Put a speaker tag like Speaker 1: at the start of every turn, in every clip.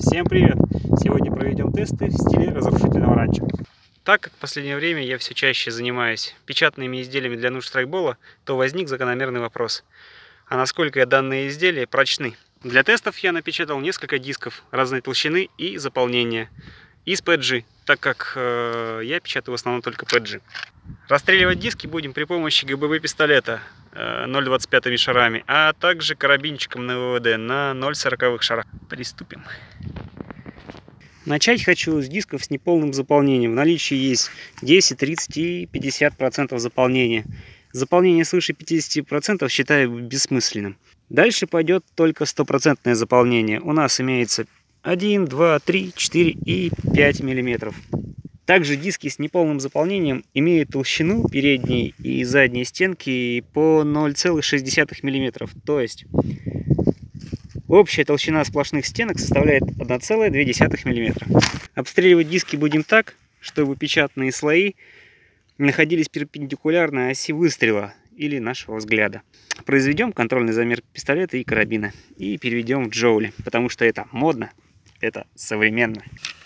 Speaker 1: Всем привет! Сегодня проведем тесты в стиле разрушительного ранчо. Так как в последнее время я все чаще занимаюсь печатными изделиями для нужд страйкбола, то возник закономерный вопрос: а насколько данные изделия прочны? Для тестов я напечатал несколько дисков разной толщины и заполнения из PETG, так как я печатаю в основном только PETG. Расстреливать диски будем при помощи ГББ пистолета 0,25 шарами, а также карабинчиком на ВВД на 0,40 шарах. Приступим. Начать хочу с дисков с неполным заполнением. В наличии есть 10, 30 и 50% заполнения. Заполнение свыше 50% считаю бессмысленным. Дальше пойдет только 100% заполнение. У нас имеется 1, 2, 3, 4 и 5 мм. Также диски с неполным заполнением имеют толщину передней и задней стенки по 0,6 мм. То есть общая толщина сплошных стенок составляет 1,2 мм. Обстреливать диски будем так, чтобы печатные слои находились перпендикулярно оси выстрела или нашего взгляда. Произведем контрольный замер пистолета и карабина и переведем в джоули, потому что это модно, это современно.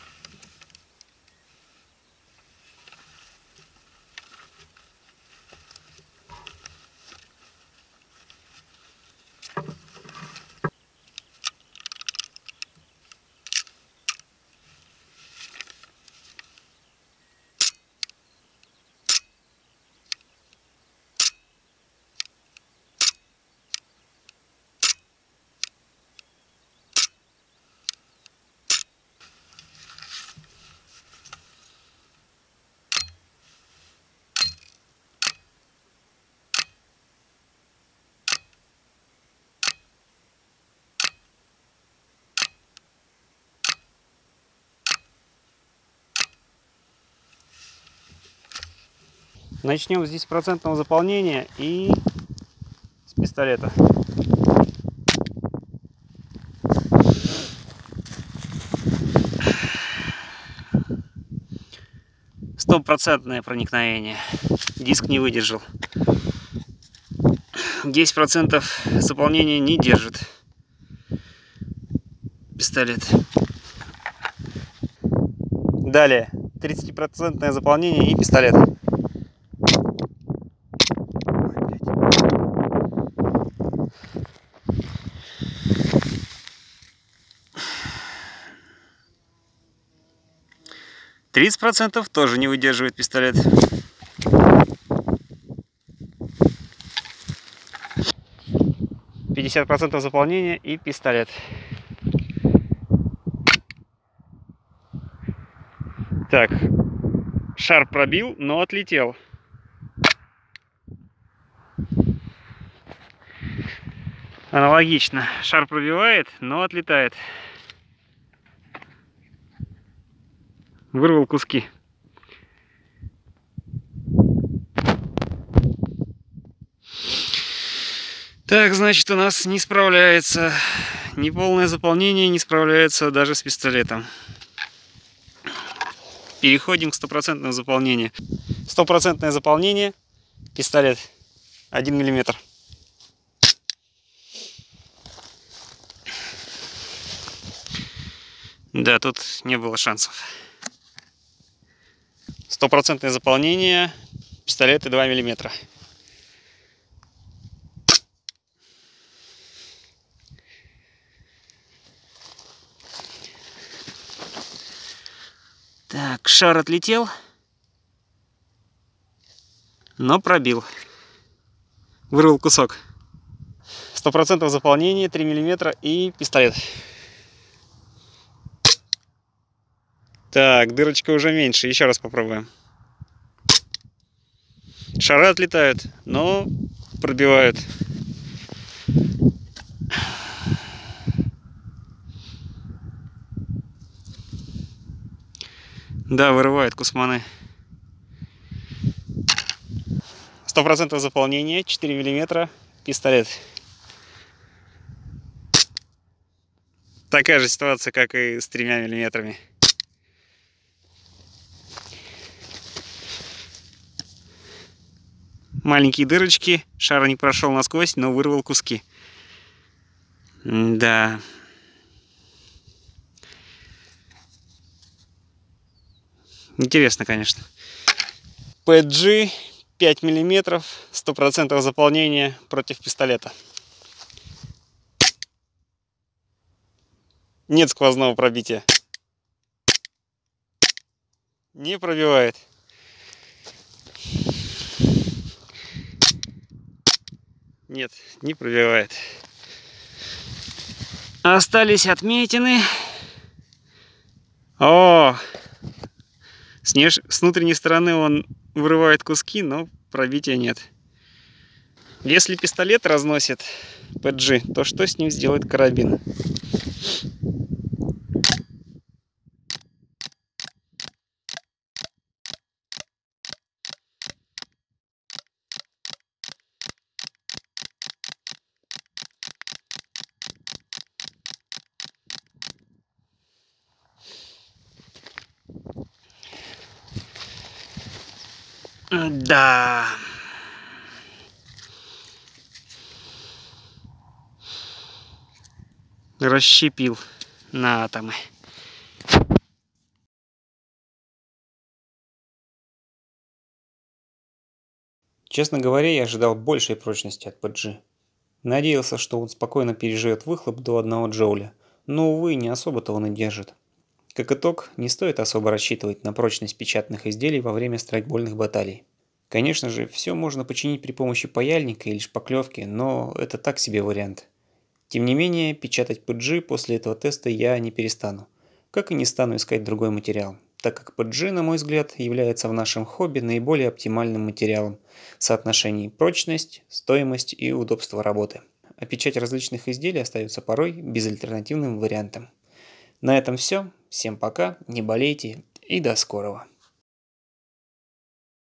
Speaker 1: Начнем с 10% заполнения и с пистолета. Стопроцентное проникновение. Диск не выдержал. 10% заполнения не держит пистолет. Далее 30% заполнение и пистолет. %30 тоже не выдерживает пистолет. %50 заполнения и пистолет. Так, шар пробил, но отлетел. Аналогично. Шар пробивает, но отлетает. Вырвал куски. Так, значит, у нас не справляется. Неполное заполнение не справляется даже с пистолетом. Переходим к 100% заполнению. 100% заполнение. Пистолет 1 мм. Да, тут не было шансов. 100% заполнение. Пистолеты 2 мм. Так, шар отлетел, но пробил. Вырвал кусок. 100% заполнение, 3 мм и пистолет. Так, дырочка уже меньше. Еще раз попробуем. Шары отлетают, но пробивают. Да, вырывает кусманы. 100% заполнение, 4 мм, пистолет. Такая же ситуация, как и с 3 мм. Маленькие дырочки, шар не прошел насквозь, но вырвал куски. Да. Интересно, конечно. PG 5 мм, 100% заполнения против пистолета. Нет сквозного пробития. Не пробивает. Нет, не пробивает. Остались отметины. О! С внутренней стороны он вырывает куски, но пробития нет. Если пистолет разносит PG, то что с ним сделает карабин? Да. Расщепил на атомы. Честно говоря, я ожидал большей прочности от PG. Надеялся, что он спокойно переживет выхлоп до 1 джоуля, но, увы, не особо-то он и держит. Как итог, не стоит особо рассчитывать на прочность печатных изделий во время страйкбольных баталий. Конечно же, все можно починить при помощи паяльника или шпаклевки, но это так себе вариант. Тем не менее, печатать PG после этого теста я не перестану, как и не стану искать другой материал, так как PG, на мой взгляд, является в нашем хобби наиболее оптимальным материалом в соотношении прочность, стоимость и удобство работы. А печать различных изделий остается порой безальтернативным вариантом. На этом все. Всем пока, не болейте и до скорого.